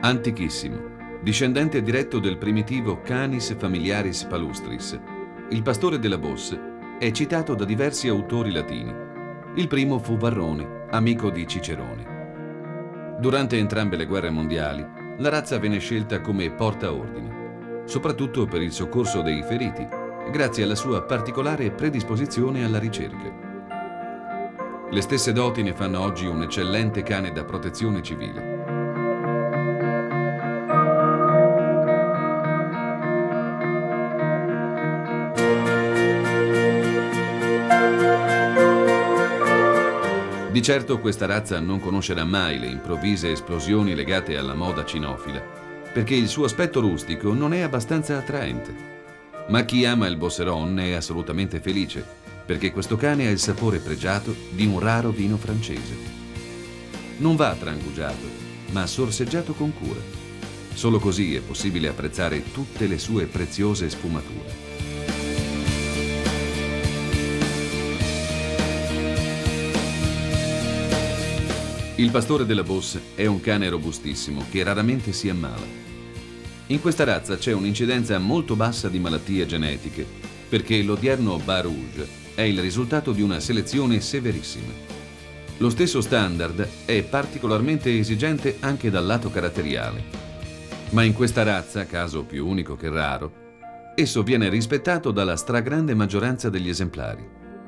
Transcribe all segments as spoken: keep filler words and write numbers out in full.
Antichissimo, discendente diretto del primitivo Canis familiaris palustris, il pastore della Beauce è citato da diversi autori latini. Il primo fu Varrone, amico di Cicerone. Durante entrambe le guerre mondiali, la razza venne scelta come portaordine, soprattutto per il soccorso dei feriti, grazie alla sua particolare predisposizione alla ricerca. Le stesse doti ne fanno oggi un eccellente cane da protezione civile. Di certo questa razza non conoscerà mai le improvvise esplosioni legate alla moda cinofila, perché il suo aspetto rustico non è abbastanza attraente. Ma chi ama il Beauceron è assolutamente felice, perché questo cane ha il sapore pregiato di un raro vino francese. Non va trangugiato, ma sorseggiato con cura. Solo così è possibile apprezzare tutte le sue preziose sfumature. Il pastore della Beauce è un cane robustissimo che raramente si ammala. In questa razza c'è un'incidenza molto bassa di malattie genetiche, perché l'odierno Bas Rouge è il risultato di una selezione severissima. Lo stesso standard è particolarmente esigente anche dal lato caratteriale. Ma in questa razza, caso più unico che raro, esso viene rispettato dalla stragrande maggioranza degli esemplari.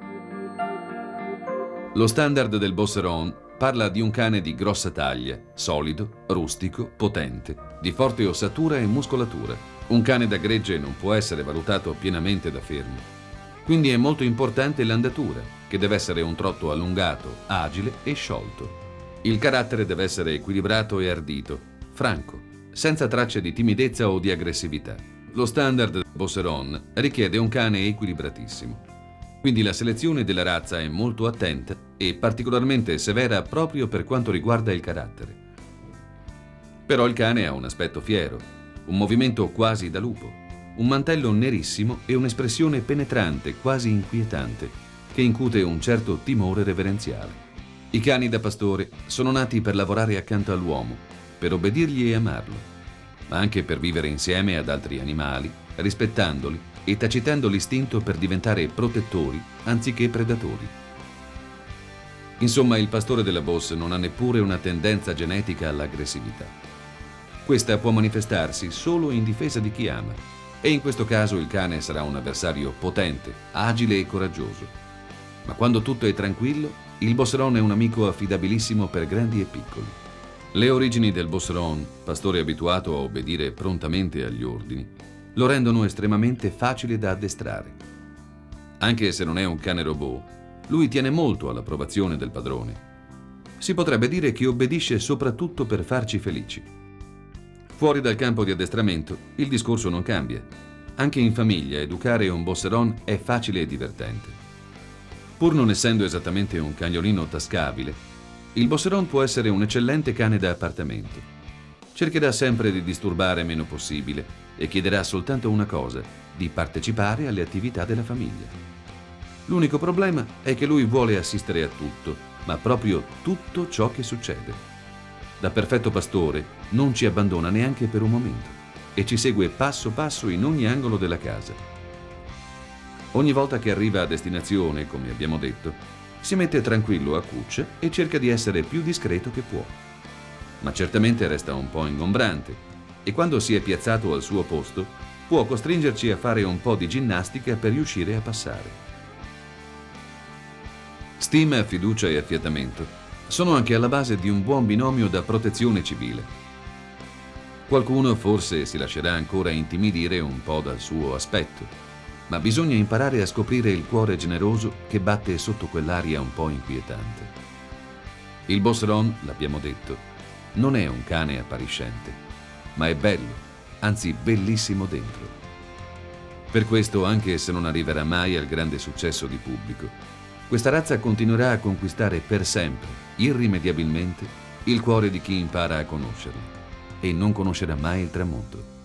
Lo standard del Beauceron parla di un cane di grossa taglia, solido, rustico, potente, di forte ossatura e muscolatura. Un cane da gregge non può essere valutato pienamente da fermo. Quindi è molto importante l'andatura, che deve essere un trotto allungato, agile e sciolto. Il carattere deve essere equilibrato e ardito, franco, senza tracce di timidezza o di aggressività. Lo standard del Beauceron richiede un cane equilibratissimo. Quindi la selezione della razza è molto attenta e particolarmente severa proprio per quanto riguarda il carattere. Però il cane ha un aspetto fiero, un movimento quasi da lupo, un mantello nerissimo e un'espressione penetrante, quasi inquietante, che incute un certo timore reverenziale. I cani da pastore sono nati per lavorare accanto all'uomo, per obbedirgli e amarlo, ma anche per vivere insieme ad altri animali, rispettandoli e tacitando l'istinto per diventare protettori anziché predatori. Insomma, il pastore della Beauce non ha neppure una tendenza genetica all'aggressività. Questa può manifestarsi solo in difesa di chi ama, e in questo caso il cane sarà un avversario potente, agile e coraggioso. Ma quando tutto è tranquillo, il Beauceron è un amico affidabilissimo per grandi e piccoli. Le origini del Beauceron, pastore abituato a obbedire prontamente agli ordini, lo rendono estremamente facile da addestrare. Anche se non è un cane robot, lui tiene molto all'approvazione del padrone. Si potrebbe dire che obbedisce soprattutto per farci felici. Fuori dal campo di addestramento, il discorso non cambia. Anche in famiglia, educare un Beauceron è facile e divertente. Pur non essendo esattamente un cagnolino tascabile, il Beauceron può essere un eccellente cane da appartamento. Cercherà sempre di disturbare meno possibile e chiederà soltanto una cosa, di partecipare alle attività della famiglia. L'unico problema è che lui vuole assistere a tutto, ma proprio tutto ciò che succede. Da perfetto pastore non ci abbandona neanche per un momento e ci segue passo passo in ogni angolo della casa. Ogni volta che arriva a destinazione, come abbiamo detto, si mette tranquillo a cuccia e cerca di essere più discreto che può. Ma certamente resta un po' ingombrante e quando si è piazzato al suo posto può costringerci a fare un po' di ginnastica per riuscire a passare. Stima, fiducia e affiatamento sono anche alla base di un buon binomio da protezione civile. Qualcuno forse si lascerà ancora intimidire un po' dal suo aspetto, ma bisogna imparare a scoprire il cuore generoso che batte sotto quell'aria un po' inquietante. Il Beauceron, l'abbiamo detto, non è un cane appariscente, ma è bello, anzi bellissimo dentro. Per questo, anche se non arriverà mai al grande successo di pubblico, questa razza continuerà a conquistare per sempre, irrimediabilmente, il cuore di chi impara a conoscerla e non conoscerà mai il tramonto.